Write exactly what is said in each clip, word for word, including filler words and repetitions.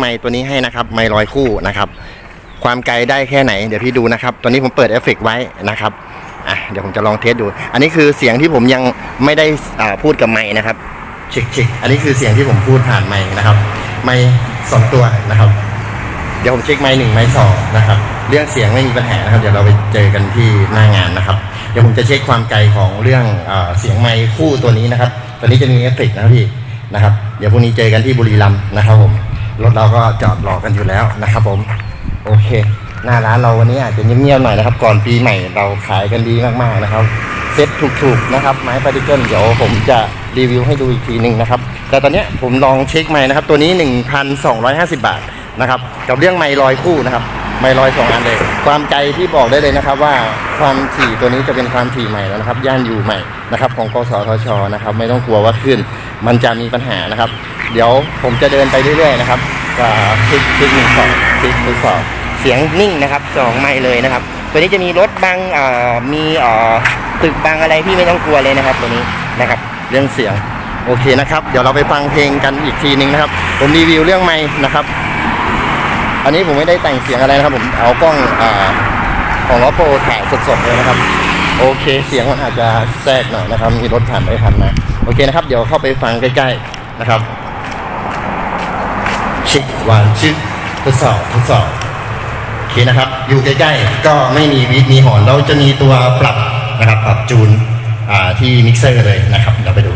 ไมค์ตัวนี้ให้นะครับไมค์ร้อยคู่นะครับความไกลได้แค่ไหนเดี๋ยวพี่ดูนะครับตอนนี้ผมเปิดเอฟเฟกต์ไว้นะครับอ่ะเดี๋ยวผมจะลองเทสดูอันนี้คือเสียงที่ผมยังไม่ได้พูดกับไมค์นะครับเช็คเช็คอันนี้คือเสียงที่ผมพูดผ่านไมค์นะครับไมค์สองตัวนะครับเดี๋ยวผมเช็คไมค์หนึ่งไมค์สองนะครับเรื่องเสียงไม่มีปัญหานะครับเดี๋ยวเราไปเจอกันที่หน้างานนะครับเดี๋ยวผมจะเช็คความไกลของเรื่องเสียงไมค์คู่ตัวนี้นะครับตัวนี้จะมีเอฟเฟกต์นะครับพี่นะครับเดี๋ยวพรุ่งนี้เจอกันที่บุรีรัมย์นะครับผมรถเราก็จอดรอกันอยู่แล้วนะครับผมโอเคหน้าร้านเราวันนี้อาจจะเงียบๆหน่อยนะครับก่อนปีใหม่เราขายกันดีมากๆนะครับเซ็ตถูกๆนะครับไม้ปาร์ติเกิลเดี๋ยวผมจะรีวิวให้ดูอีกทีหนึ่งนะครับแต่ตอนนี้ผมลองเช็คไมค์นะครับตัวนี้ หนึ่งพันสองร้อยห้าสิบ บาทนะครับกับเรื่องไมค์ลอยคู่นะครับไมค์ลอยสองอันเลยความไกลที่บอกได้เลยนะครับว่าความถี่ตัวนี้จะเป็นความถี่ใหม่แล้วนะครับย่านอยู่ใหม่นะครับของกสทช.นะครับไม่ต้องกลัวว่าขึ้นมันจะมีปัญหานะครับเดี๋ยวผมจะเดินไปเรื่อยๆนะครับก็คลิกคลิกหนึ่งสองคลิกคลิกสองเสียงนิ่งนะครับสองไมค์เลยนะครับตัวนี้จะมีรถบังมีตึกบังอะไรที่ไม่ต้องกลัวเลยนะครับตัวนี้นะครับเรื่องเสียงโอเคนะครับเดี๋ยวเราไปฟังเพลงกันอีกทีนึงนะครับผมรีวิวเรื่องไมค์นะครับอันนี้ผมไม่ได้แต่งเสียงอะไรนะครับผมเอากล้องอ่าของล้อโปรถ่ายสดๆเลยนะครับโอเคเสียงมันอาจจะแทรกหน่อยนะครับมีรถผ่านไปผ่านมาโอเคนะครับเดี๋ยวเข้าไปฟังใกล้ๆนะครับชิควันชิคทดสอบทดสอบโอเคนะครับอยู่ใกล้ๆก็ไม่มีวีดมีหอนเราจะมีตัวปรับนะครับปรับจูนอ่าที่มิกเซอร์เลยนะครับเราไปดู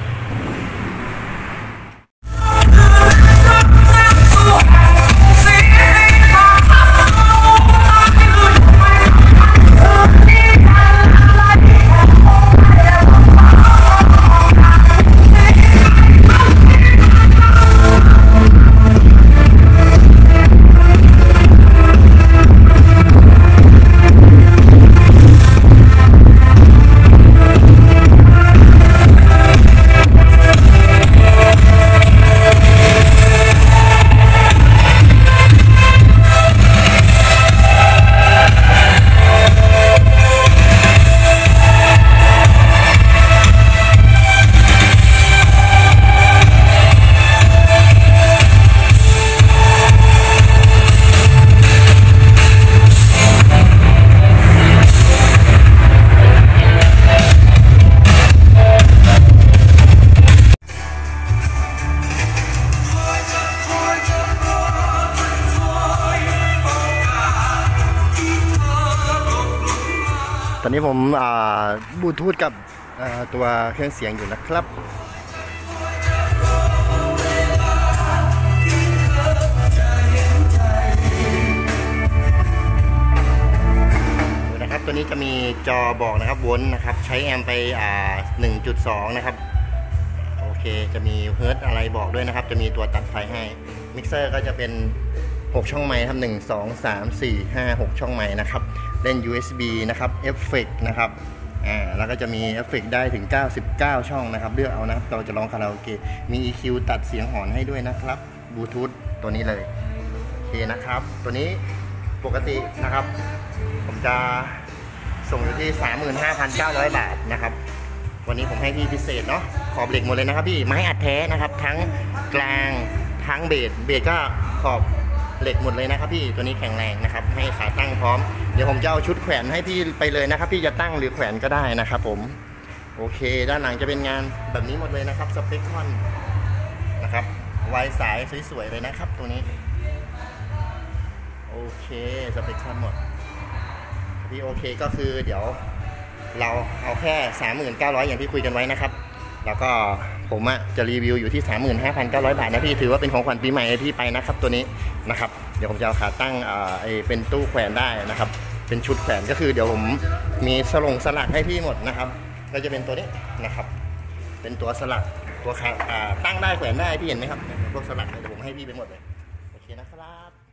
ตอนนี้ผมบลูทูธกับตัวเครื่องเสียงอยู่นะครับนะครับตัวนี้จะมีจอบอกนะครับโวลต์นะครับใช้แอมป์ไป หนึ่งจุดสอง นะครับโอเคจะมีเฮิร์ตอะไรบอกด้วยนะครับจะมีตัวตัดไฟให้มิกเซอร์ก็จะเป็นหกช่องไมค์ครับหนึ่ง สอง สาม สี่ ห้า หกช่องไมค์นะครับเล่น ยู เอส บี นะครับเอฟเฟกต์นะครับอ่าแล้วก็จะมีเอฟเฟกต์ได้ถึงเก้าสิบเก้าช่องนะครับเลือกเอานะครับเราจะลองคาราโอเกะมี อี คิว ตัดเสียงหอนให้ด้วยนะครับบลูทูธตัวนี้เลยโอเคนะครับตัวนี้ปกตินะครับผมจะส่งอยู่ที่ สามหมื่นห้าพันเก้าร้อย บาทนะครับวันนี้ผมให้พี่พิเศษเนาะขอบเหล็กหมดเลยนะครับพี่ไม้อัดแท้นะครับทั้งกลางทั้งเบสเบสก็ขอบเหล็กหมดเลยนะครับพี่ตัวนี้แข็งแรงนะครับให้ขาตั้งพร้อมเดี๋ยวผมจะเอาชุดแขวนให้พี่ไปเลยนะครับพี่จะตั้งหรือแขวนก็ได้นะครับผมโอเคด้านหลังจะเป็นงานแบบนี้หมดเลยนะครับสเปคคอนนะครับไวสายสวยๆเลยนะครับตัวนี้โอเคสเปคคอนหมดพี่โอเคก็คือเดี๋ยวเราเอาแค่ สามหมื่นเก้าร้อย อย่างที่คุยกันไว้นะครับแล้วก็ผมอะจะรีวิวอยู่ที่ สามหมื่นห้าพันเก้าร้อย บาทนะพี่ถือว่าเป็นของขวัญปีใหม่ให้พี่ไปนะครับตัวนี้นะครับเดี๋ยวผมจะเอาขาตั้งอ่าไอเป็นตู้แขวนได้นะครับเป็นชุดแขวนก็คือเดี๋ยวผมมีสลงสลักให้พี่หมดนะครับก็จะเป็นตัวนี้นะครับเป็นตัวสลักตัวขาตั้งได้แขวนได้พี่เห็นไหมครับพวกสลักเดี๋ยวผมให้พี่ไปหมดเลยโอเคนะครับ